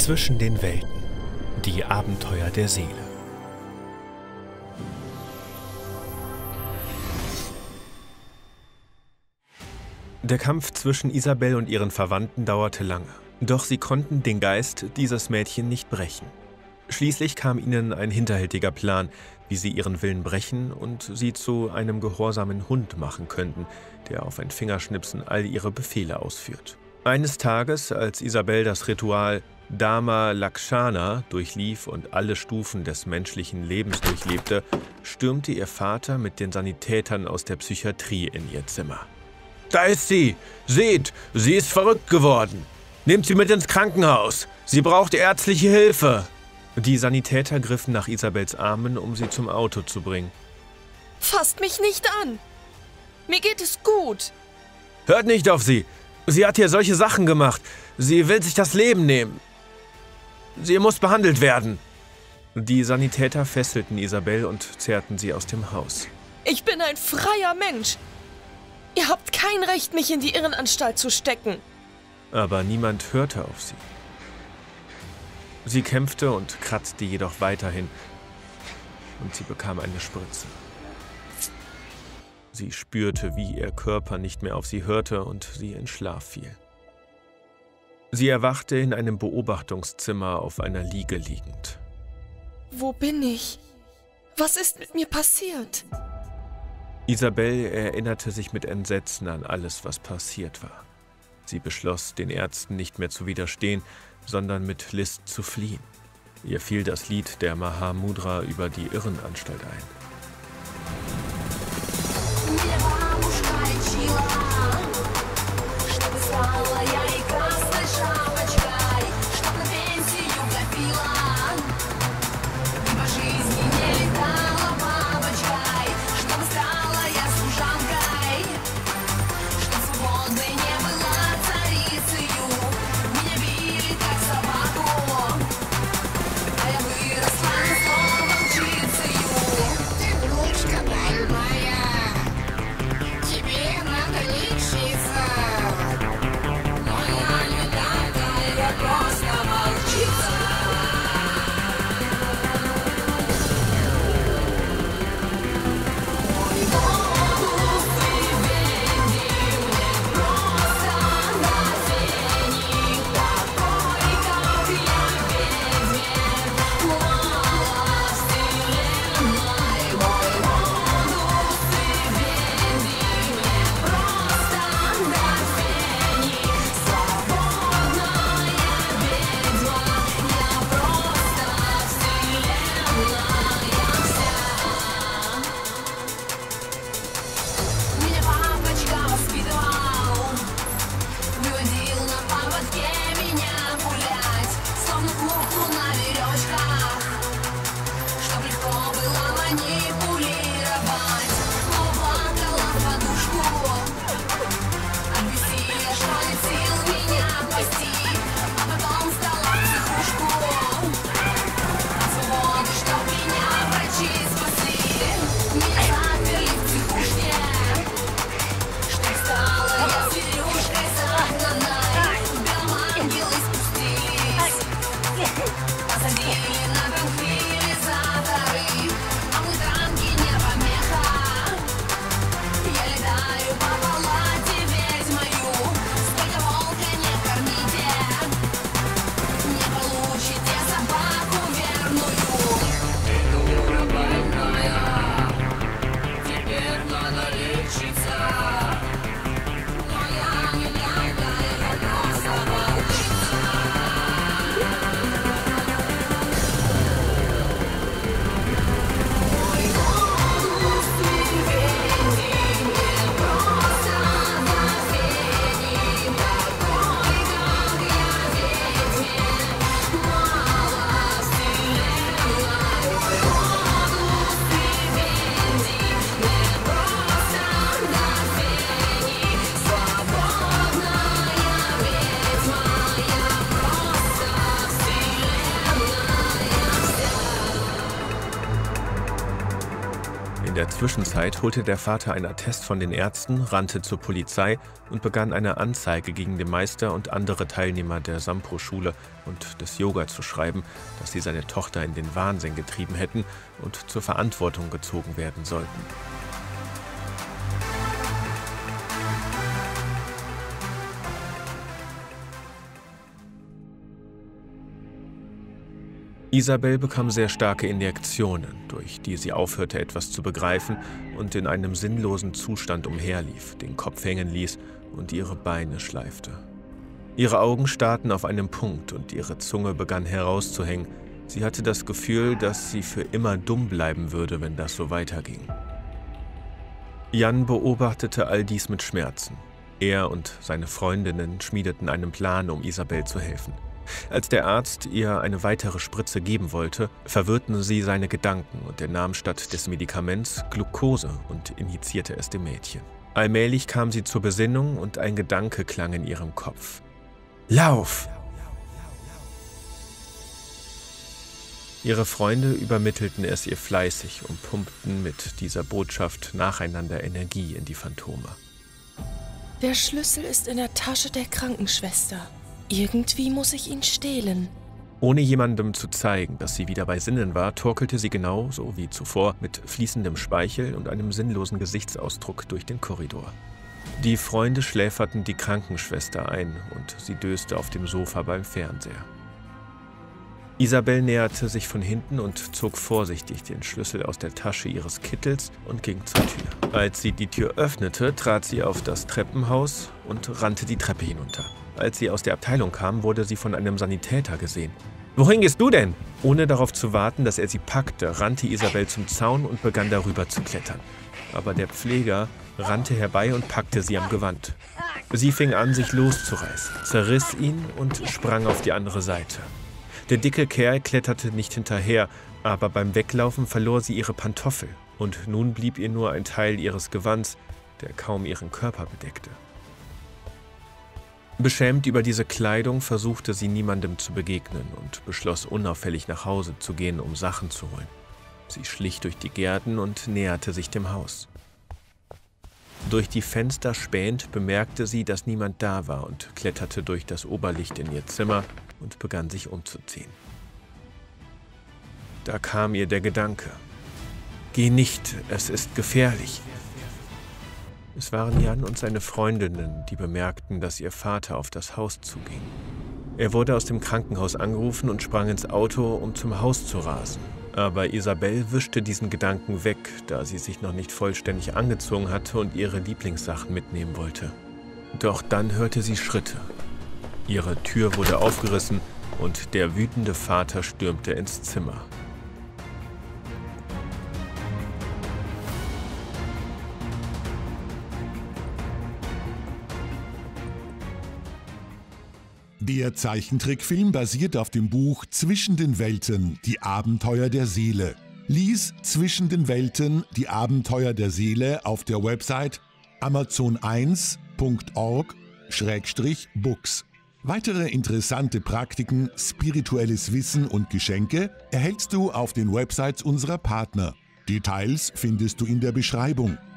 Zwischen den Welten. Die Abenteuer der Seele. Der Kampf zwischen Isabel und ihren Verwandten dauerte lange. Doch sie konnten den Geist dieses Mädchen nicht brechen. Schließlich kam ihnen ein hinterhältiger Plan, wie sie ihren Willen brechen und sie zu einem gehorsamen Hund machen könnten, der auf ein Fingerschnipsen all ihre Befehle ausführt. Eines Tages, als Isabel das Ritual Dharma Lakshana durchlief und alle Stufen des menschlichen Lebens durchlebte, stürmte ihr Vater mit den Sanitätern aus der Psychiatrie in ihr Zimmer. »Da ist sie! Seht, sie ist verrückt geworden! Nehmt sie mit ins Krankenhaus! Sie braucht ärztliche Hilfe!« Die Sanitäter griffen nach Isabels Armen, um sie zum Auto zu bringen. »Fasst mich nicht an! Mir geht es gut!« »Hört nicht auf sie! Sie hat hier solche Sachen gemacht! Sie will sich das Leben nehmen! Sie muss behandelt werden!« Die Sanitäter fesselten Isabel und zerrten sie aus dem Haus. »Ich bin ein freier Mensch! Ihr habt kein Recht, mich in die Irrenanstalt zu stecken!« Aber niemand hörte auf sie. Sie kämpfte und kratzte jedoch weiterhin, und sie bekam eine Spritze. Sie spürte, wie ihr Körper nicht mehr auf sie hörte und sie in Schlaf fiel. Sie erwachte in einem Beobachtungszimmer auf einer Liege liegend. »Wo bin ich? Was ist mit mir passiert?« Isabel erinnerte sich mit Entsetzen an alles, was passiert war. Sie beschloss, den Ärzten nicht mehr zu widerstehen, sondern mit List zu fliehen. Ihr fiel das Lied der Mahamudra über die Irrenanstalt ein. In der Zwischenzeit holte der Vater einen Attest von den Ärzten, rannte zur Polizei und begann eine Anzeige gegen den Meister und andere Teilnehmer der Sampo-Schule und des Yoga zu schreiben, dass sie seine Tochter in den Wahnsinn getrieben hätten und zur Verantwortung gezogen werden sollten. Isabel bekam sehr starke Injektionen, durch die sie aufhörte, etwas zu begreifen und in einem sinnlosen Zustand umherlief, den Kopf hängen ließ und ihre Beine schleifte. Ihre Augen starrten auf einen Punkt und ihre Zunge begann herauszuhängen. Sie hatte das Gefühl, dass sie für immer dumm bleiben würde, wenn das so weiterging. Jan beobachtete all dies mit Schmerzen. Er und seine Freundinnen schmiedeten einen Plan, um Isabel zu helfen. Als der Arzt ihr eine weitere Spritze geben wollte, verwirrten sie seine Gedanken und er nahm statt des Medikaments Glucose und injizierte es dem Mädchen. Allmählich kam sie zur Besinnung und ein Gedanke klang in ihrem Kopf. Lauf! Ihre Freunde übermittelten es ihr fleißig und pumpten mit dieser Botschaft nacheinander Energie in die Phantome. Der Schlüssel ist in der Tasche der Krankenschwester. Irgendwie muss ich ihn stehlen. Ohne jemandem zu zeigen, dass sie wieder bei Sinnen war, torkelte sie genauso wie zuvor mit fließendem Speichel und einem sinnlosen Gesichtsausdruck durch den Korridor. Die Freunde schläferten die Krankenschwester ein und sie döste auf dem Sofa beim Fernseher. Isabel näherte sich von hinten und zog vorsichtig den Schlüssel aus der Tasche ihres Kittels und ging zur Tür. Als sie die Tür öffnete, trat sie auf das Treppenhaus und rannte die Treppe hinunter. Als sie aus der Abteilung kam, wurde sie von einem Sanitäter gesehen. »Wohin gehst du denn?« Ohne darauf zu warten, dass er sie packte, rannte Isabel zum Zaun und begann darüber zu klettern. Aber der Pfleger rannte herbei und packte sie am Gewand. Sie fing an, sich loszureißen, zerriss ihn und sprang auf die andere Seite. Der dicke Kerl kletterte nicht hinterher, aber beim Weglaufen verlor sie ihre Pantoffel. Und nun blieb ihr nur ein Teil ihres Gewands, der kaum ihren Körper bedeckte. Beschämt über diese Kleidung versuchte sie niemandem zu begegnen und beschloss unauffällig nach Hause zu gehen, um Sachen zu holen. Sie schlich durch die Gärten und näherte sich dem Haus. Durch die Fenster spähend bemerkte sie, dass niemand da war und kletterte durch das Oberlicht in ihr Zimmer und begann sich umzuziehen. Da kam ihr der Gedanke: »Geh nicht, es ist gefährlich.« Es waren Jan und seine Freundinnen, die bemerkten, dass ihr Vater auf das Haus zuging. Er wurde aus dem Krankenhaus angerufen und sprang ins Auto, um zum Haus zu rasen. Aber Isabel wischte diesen Gedanken weg, da sie sich noch nicht vollständig angezogen hatte und ihre Lieblingssachen mitnehmen wollte. Doch dann hörte sie Schritte. Ihre Tür wurde aufgerissen und der wütende Vater stürmte ins Zimmer. Der Zeichentrickfilm basiert auf dem Buch Zwischen den Welten, die Abenteuer der Seele. Lies Zwischen den Welten, die Abenteuer der Seele auf der Website amazon1.org/books. Weitere interessante Praktiken, spirituelles Wissen und Geschenke erhältst du auf den Websites unserer Partner. Details findest du in der Beschreibung.